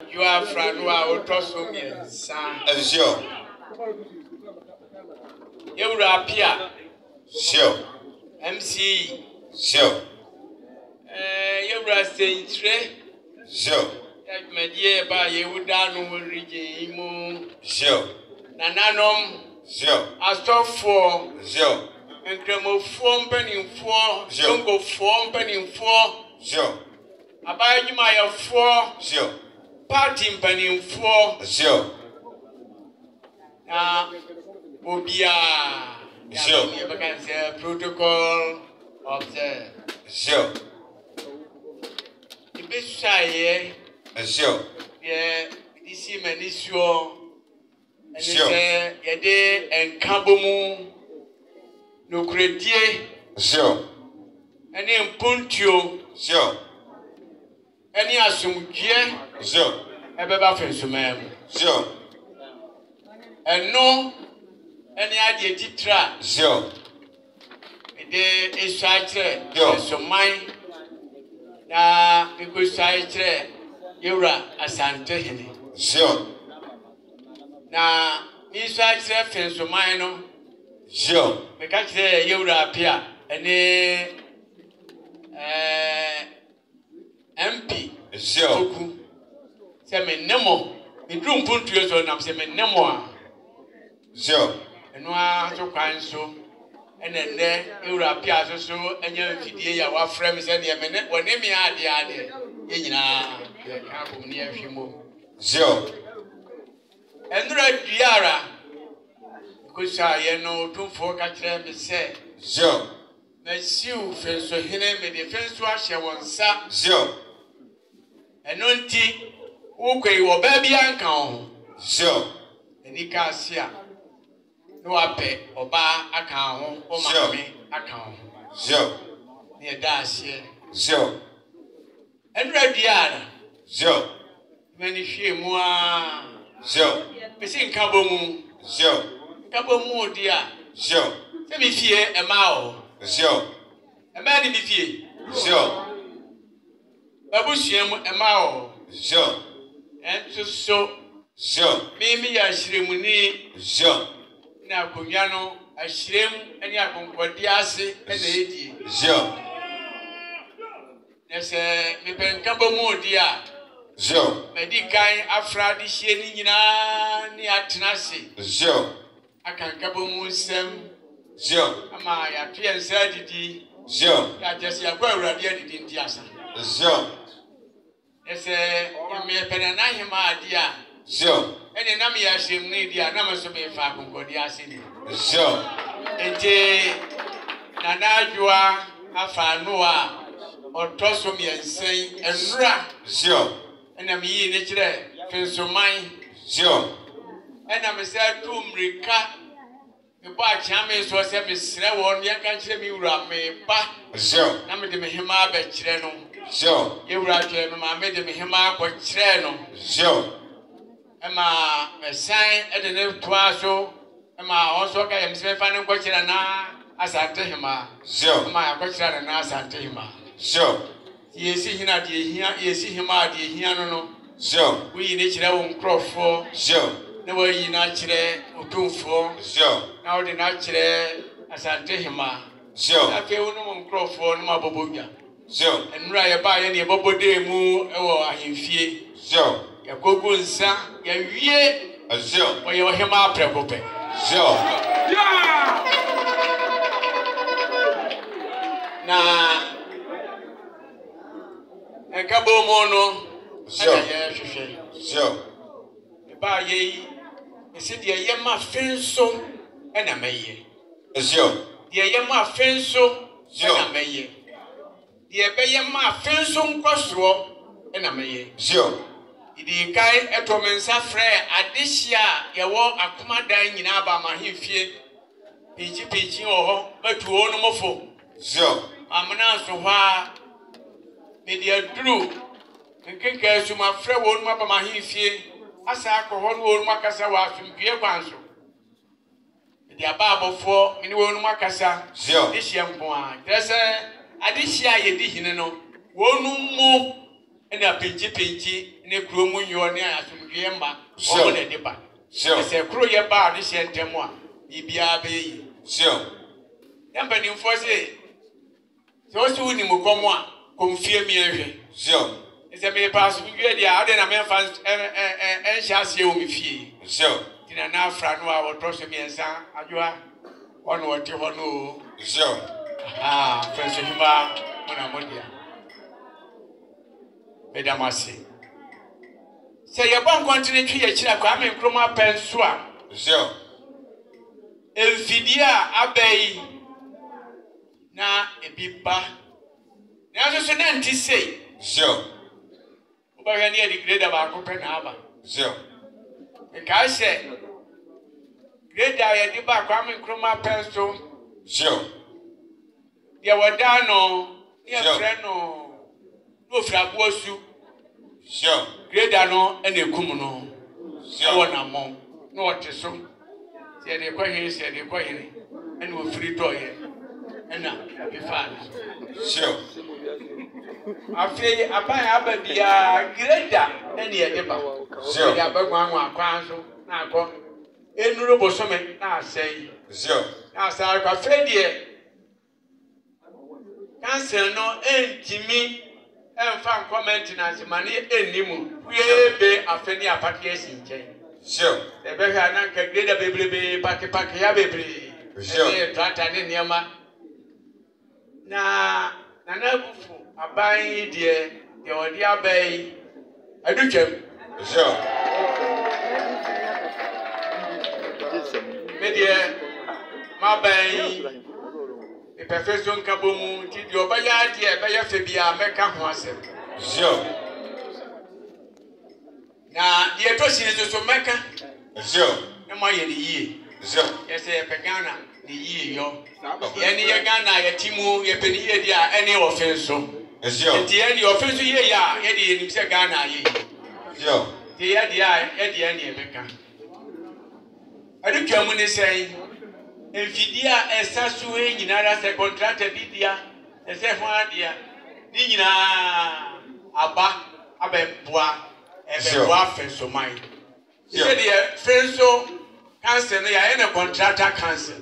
Adwoa Afranewaa III. Sure. Yewura Pia. Sure. MC. Sure. Yewura Sentre. Sure. Medie ba Yewuda no region. Sure. Nananom. Sure. Astofo. Sure. Ekremofo mpanimfo. Jongofo mpanimfo. Sure. Abayimayafo. Sure. Party mpanimfo. Sure. Obia. Sure. Protocol observe. Sure. Ibishaye. Sure. Yeah, this is Manisio. And Sure. Yede and Kabomu no credit. Sure. And in Puntio. Sure. Any assumption. Sure. Ebeba Offinso. Sure. And no any idea titra. Sure. The Israel. Yo. So mine. Na because I Yura Asantehene. Sure. Na Israel Offinso mine. Sure. Because Yura Pia and MP. Sure. Say me nemo. Me drum puntu yeso na say me nemo a. Sure. Eno a to kwan so. Ene Yura Pia so enya mfidie ya wa frɛ me say de me ne woni me ade. Ye nyina ye ka bom ne ahwemo. Sure. Enura duara. Kusa ye no tumfo ka kyerɛ me say. Sure. Na siu Offinsohene me defense wa hye wonsa. Sure. Eno nti ukwe wo ba bia nka ho. Sure. Eni ka asia. No ape oba aka ho, o ma me aka ho. Sure. Ne da asia. Sure. Enra diara. Sure. Mani hwe mu a. Sure. Besi nka bomu. Sure. Nka bomu dia. Sure. Se mi fie e ma o. Sure. E ma ni mi fie. Sure. Babusuam e ma o. Sure. Enso so. Sure. Mi ya shiremuni. Sure. Na konwa no ahyirem ani akonkodi ase na edi. Sure. Nese mi penka bomu dia. Sure. Medikai afra di hie ni nyina ni atenase. Sure. Akanka bomu nsem. Sure. Ama ya to yensa didi. Sure. Ya jesi ya kwa urade didi ndi asa. Sure. Nese mi penana hima dia. Sure. Ene na mi ya shem ni dia na maso me fa konkodi ase ni. Sure. Ente na Adwoa Afranewaa otoso mi ensen enura. Sure. Ena mi yi ne kire Offinso man. Sure. Ena me say tu mrika. Me ba chame so se me sre won ya kan kire mi wura me ba. Sure. Na me de me hema ba kire no. Sure. Ye wura kire me ma me de me hema ko kire no. Sure. Ema me san e de ne toa so. Ema also ka yem se fa ne ko kire na asante hema. Sure. Ema ya ko kire na asante hema. Sure. Yesi hina de hia yesi hema de hia no no. Sure. We ne kire wo nkrofo. Sure. Na wo yi na kire otumfo. Sure. Na wo de na kire asante hema. Sure. Afi wo no nkrofo no mabobodwa. Sure. Enura ye ba ye ne bobode mu ewo ahemfie. Sure. Ye gogo nsa ye wie. Sure. Wo ye wo hema aprekope. Sure. Na ekabo mo no. Sure. Ye hwehwe. Sure. Ba ye ese de ye ma Offinso na meye. Sure. De ye ma Offinso Sure. na meye. De be ye ma Offinso nkoso na meye. Sure. Idi kai etomensa frɛ adehia ye wo akomadan nyina ba ma hemfie. Pinchi ho matuo no mofo. Sure. Amna so ha me de aduru nkenka su ma frɛ wo no ba ma hemfie. Asa akɔhɔ no wo no makasa wa asumdue kwanso. De ababofo mini wo no makasa. Sure. Dehia nko a. Drese adehia ye di hine no. Wo no mu ena pinchi ne kuro mu nyo ne asomdwe mba o ne deba se kuro ye ba de hye ntemu a bibia be yi yamba ni mfose so so ni mukomo a komfie mi ehwe se me pass mi wie dia ade na me fa en hyasie o mi fie tina na Afranewaa wo to so mi ensa Adwoa ono wote ho no Offinsohene mona modia bedamase se ye bon kontine twi ye kira kwa me nkroma penso a elfidia abai na ebiba na so na nti sei oba ya ne degrade ba ko pe na aba e ka se grade ya di ba kwa me nkroma penso ya wada no ya friend no frabuosu grade no ene kum no wona mo no oteso se de kwa hiri ene wo free to ye ena be fan afi aban abadia grade ene ye de ba ya bagwa anwa akwanso na akọ enuro bosome na asai na asai kwa fredie cancel no entimi emfa comment na simani enimu wiebe afeni apati esinche ebe ha na ka grade bebrebe paki ya bebre e trata ne niema na bufu aban de odi abai adutwem media mabai e profession kabomu ti di obaya di e be ya fe bia meka ho asem na di eto sine so meka e ma ye ni yie yes e pe Ghana ni yie yo ye ni ye Ghana ye timu ye pe ni ye di a ene Offinso ti ye ni Offinso ye ya ye di ni se Ghana ye ti ye di a ye di ene meka adu twamu ni sei enfidia esasu nyinara se contract bidia ese ho adia ni nyina aba abeboa ebeboa Offinso mai se de Offinso cancel no ya ene contractor cancel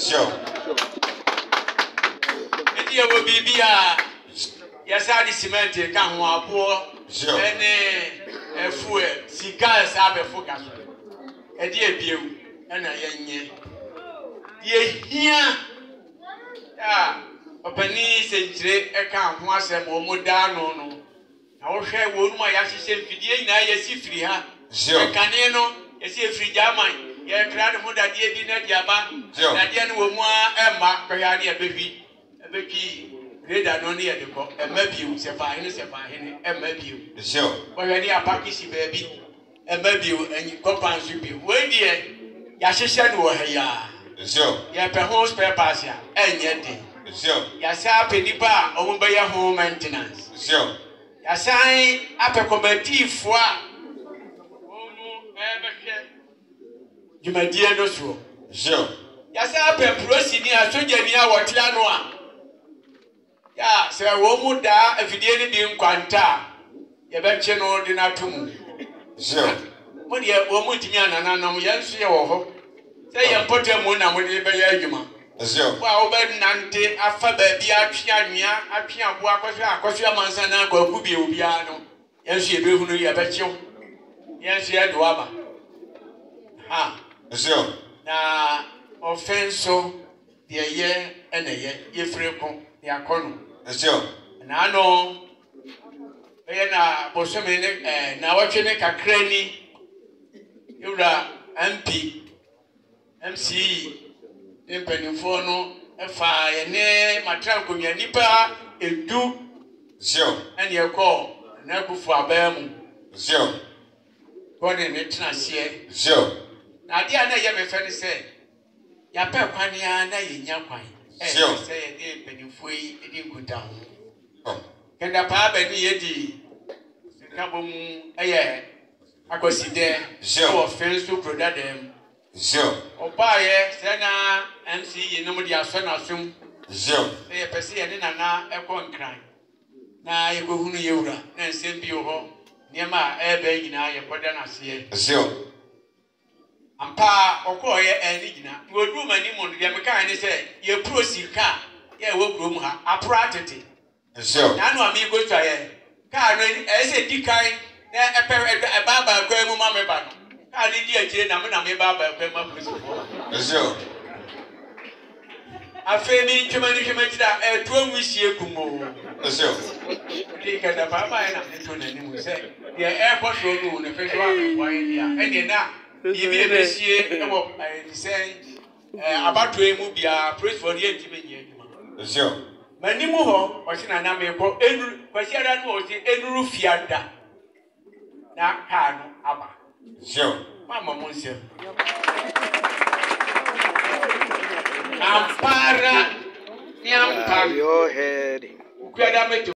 edia wo bibia ya sa di cement ka ho abo ene efu sika sa befu ka so edia biewu ena yenye ye hia ya opani senchire eka ho asem o moda no na wo hwe wo numa ya hihye mfidie nyina ya si firi ha kane no ya si firi jaman ya kra no da die bi na diaba na die no wo mu emma kwya ne ebetwi reda no ne ye de ko emma biu se fa hene emma biu kwya ne apaki si baabi emma biu enyi kopan su biu we die ya hihye no wo ha ya ya pe ho spare parts ya enye de ya sa pe nipa o mo be ya home maintenance ya sai ape committee fo a onu ebehwe jumadie no so ya sa ape prosi ni asoja ni a wotia no a ya se wo mu da afidie ni di nkwanta ya beche no di na tomu mo de wo mu timi anananom ya nso ye wo ho say ye potemu na mo de be ya adwuma wa oba nante afa ba bi atwe anwea atwe abo akoso amansa na akwaku bi obi ano yenso ye behunu ye bechew yenso ye do aba ha na Offinso de ye eneye ye freko ya kono na ano ye na bosome ne na watwe ne kakrani yura MP MC impenifo no efa ye ne matran konwa nipa edu ene ye ko na kufu abamu ko ne tena sie na dia na ye me fe ne se ya pe kwan ya na ye nya kwan se ye de impenifo yi de guda ho kenda pa ba ni ye di sikabom eye akoside wo Offinso prodadem obaye sena MC no mudi aso na sum e pese ye ne nana ekọ nkran na ye kohunu ye wura na nsem bi ho Niema ebe nyina ye koda na se. Zio. Ampa okoye eni nyina. Wodu mani mo de me kan ni se ye pro sika ye wo krom ha apratete. Zio. Na no ami go twa ye. Ka no ese dikai na epe baba kwa mu ma me ba no. Ka ni di akire na me baba kwa ma police. Zio. Afemi twemani twemajira tuom wisie kumo. Zio. Dika da baba na me to na ni mu se ye airport road no ne fe so am kwa dia. Ene na yibi ebesie e wo say abato emu bia praise for the ntime nyi aduma. Zio. Manimu ho o si na na me ko enuru kwasi ada no o si enuru fiada. Na ka no aba. Zio. Mama mo nse. Ampara ni ampa your head. Kwada me